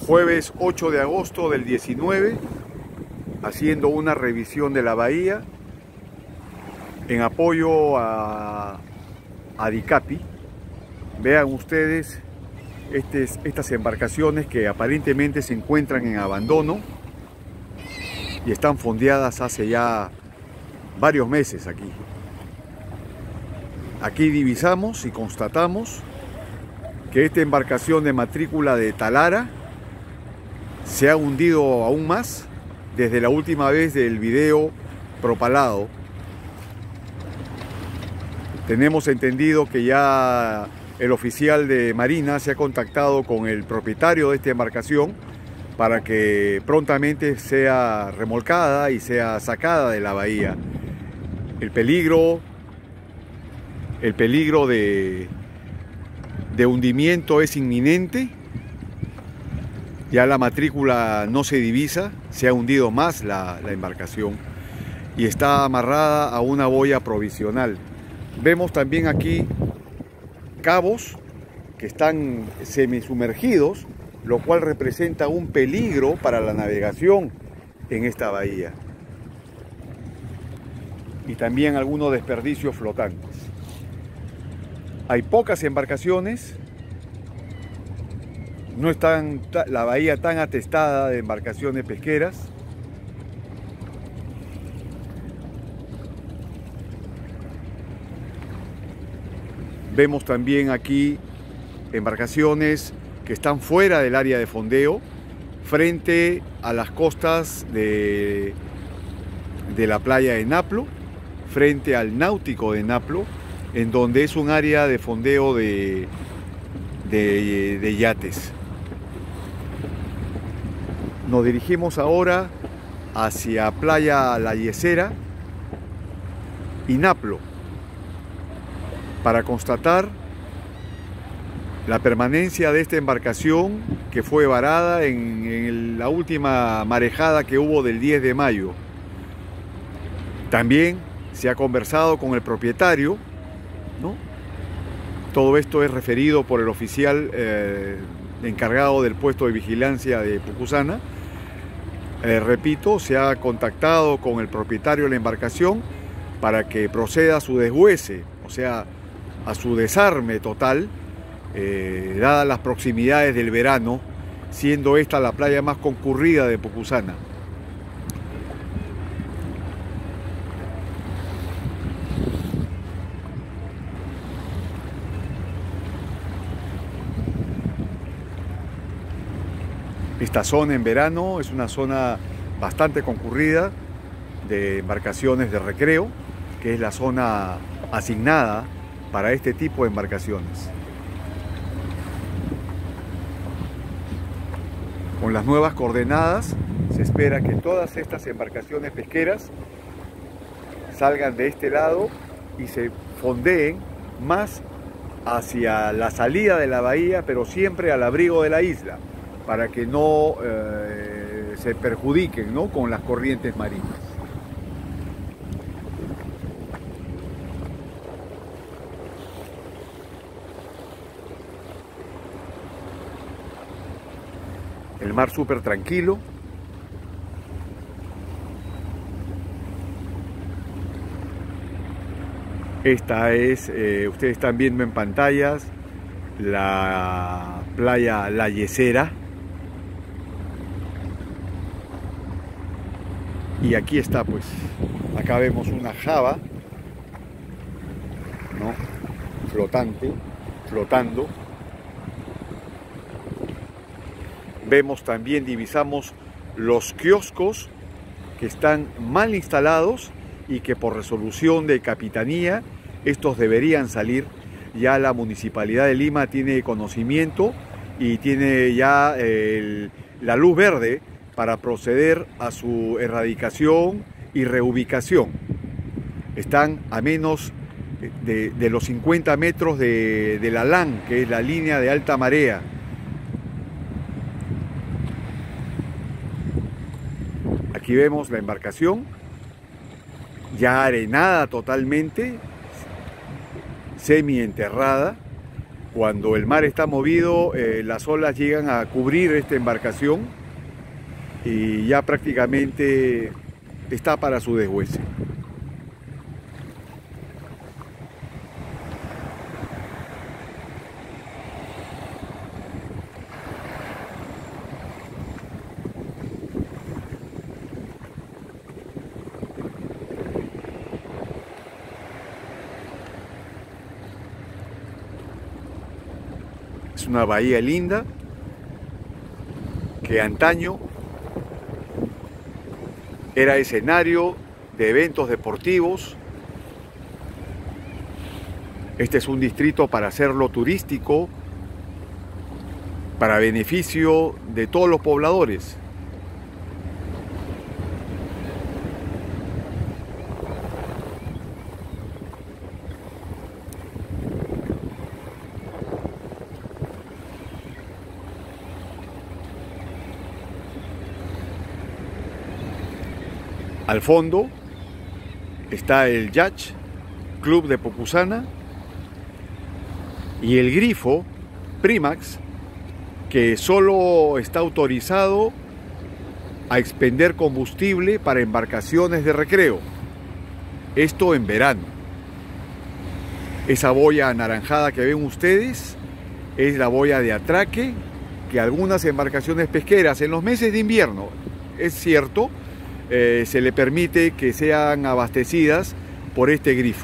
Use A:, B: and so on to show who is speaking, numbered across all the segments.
A: Jueves 8 de agosto del 19, haciendo una revisión de la bahía en apoyo a Dicapi. Vean ustedes estas embarcaciones que aparentemente se encuentran en abandono y están fondeadas hace ya varios meses aquí. Aquí divisamos y constatamos que esta embarcación de matrícula de Talara se ha hundido aún más desde la última vez del video propalado. Tenemos entendido que ya el oficial de Marina se ha contactado con el propietario de esta embarcación para que prontamente sea remolcada y sea sacada de la bahía. El peligro de hundimiento es inminente. Ya la matrícula no se divisa, se ha hundido más la embarcación y está amarrada a una boya provisional. Vemos también aquí cabos que están semisumergidos, lo cual representa un peligro para la navegación en esta bahía. Y también algunos desperdicios flotantes. Hay pocas embarcaciones, no está la bahía tan atestada de embarcaciones pesqueras. Vemos también aquí embarcaciones que están fuera del área de fondeo, frente a las costas de la playa de Naplo, frente al náutico de Naplo, en donde es un área de fondeo de yates. Nos dirigimos ahora hacia Playa La Yesera y Naplo para constatar la permanencia de esta embarcación que fue varada en la última marejada que hubo del 10 de mayo. También se ha conversado con el propietario, ¿no? Todo esto es referido por el oficial encargado del puesto de vigilancia de Pucusana. Repito, se ha contactado con el propietario de la embarcación para que proceda a su deshuese, o sea, a su desarme total, dadas las proximidades del verano, siendo esta la playa más concurrida de Pucusana. Esta zona en verano es una zona bastante concurrida de embarcaciones de recreo, que es la zona asignada para este tipo de embarcaciones. Con las nuevas coordenadas se espera que todas estas embarcaciones pesqueras salgan de este lado y se fondeen más hacia la salida de la bahía, pero siempre al abrigo de la isla, para que no se perjudiquen, ¿no?, con las corrientes marinas. El mar súper tranquilo. Esta es, ustedes están viendo en pantallas, la playa La Yesera. Y aquí está, pues, acá vemos una java, ¿no?, flotando. Vemos también, divisamos los kioscos que están mal instalados y que por resolución de capitanía estos deberían salir. Ya la Municipalidad de Lima tiene conocimiento y tiene ya la luz verde para proceder a su erradicación y reubicación. Están a menos de los 50 metros de la LAN, que es la línea de alta marea. Aquí vemos la embarcación ya arenada totalmente, semi enterrada, Cuando el mar está movido, las olas llegan a cubrir esta embarcación y ya prácticamente está para su desguace. Es una bahía linda que antaño era escenario de eventos deportivos. Este es un distrito para hacerlo turístico, para beneficio de todos los pobladores. Al fondo está el Yacht Club de Pocusana y el grifo Primax, que solo está autorizado a expender combustible para embarcaciones de recreo. Esto en verano. Esa boya anaranjada que ven ustedes es la boya de atraque que algunas embarcaciones pesqueras en los meses de invierno, es cierto, se le permite que sean abastecidas por este grifo.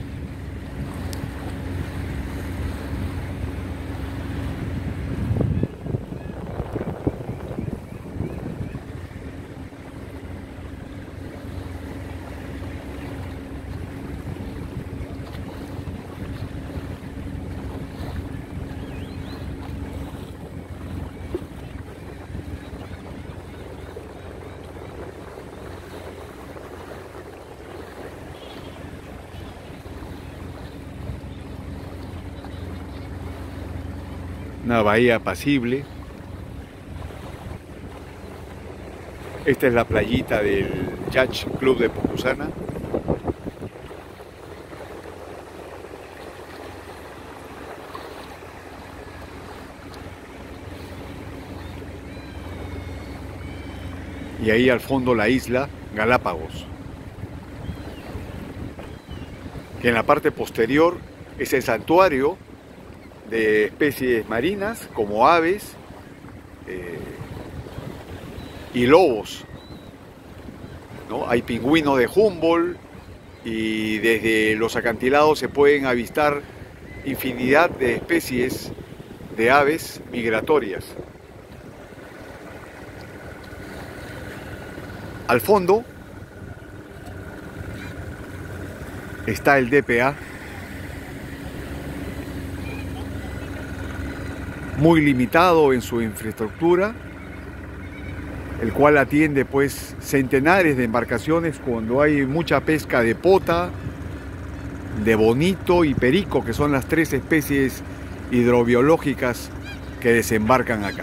A: Una bahía apacible. Esta es la playita del Yacht Club de Pocusana. Y ahí al fondo la isla Galápagos, que en la parte posterior es el santuario de especies marinas como aves y lobos, ¿no? Hay pingüinos de Humboldt y desde los acantilados se pueden avistar infinidad de especies de aves migratorias. Al fondo está el DPA, muy limitado en su infraestructura, el cual atiende pues centenares de embarcaciones cuando hay mucha pesca de pota, de bonito y perico, que son las tres especies hidrobiológicas que desembarcan acá.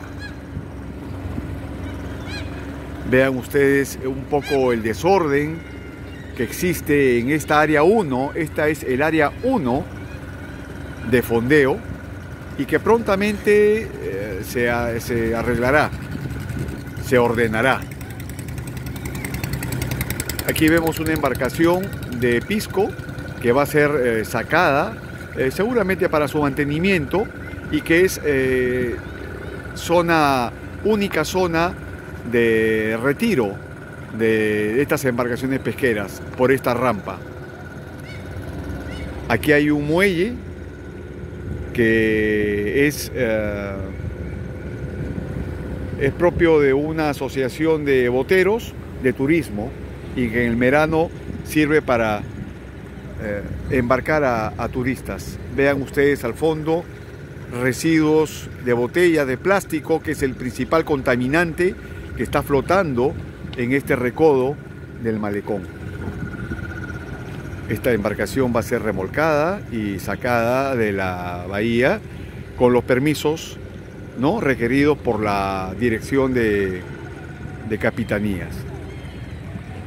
A: Vean ustedes un poco el desorden que existe en esta área 1. Esta es el área 1 de fondeo y que prontamente se arreglará, se ordenará. Aquí vemos una embarcación de pisco que va a ser sacada seguramente para su mantenimiento y que es única zona de retiro de estas embarcaciones pesqueras por esta rampa. Aquí hay un muelle que es propio de una asociación de boteros de turismo y que en el verano sirve para embarcar a turistas. Vean ustedes al fondo residuos de botellas de plástico, que es el principal contaminante que está flotando en este recodo del malecón. Esta embarcación va a ser remolcada y sacada de la bahía con los permisos, ¿no?, requeridos por la dirección de capitanías.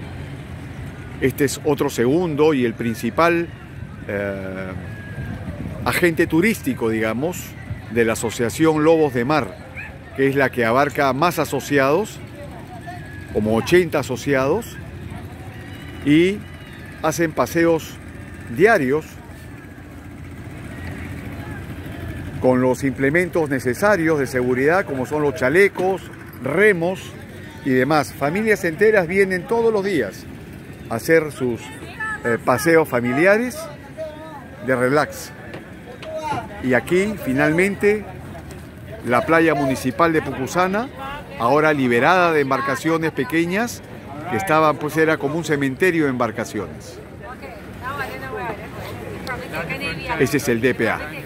A: Este es otro segundo y el principal agente turístico, digamos, de la Asociación Lobos de Mar, que es la que abarca más asociados, como 80 asociados, y hacen paseos diarios con los implementos necesarios de seguridad, como son los chalecos, remos y demás. Familias enteras vienen todos los días a hacer sus paseos familiares de relax. Y aquí, finalmente, la playa municipal de Pucusana, ahora liberada de embarcaciones pequeñas, que estaban, pues era como un cementerio de embarcaciones. Ese es el DPA.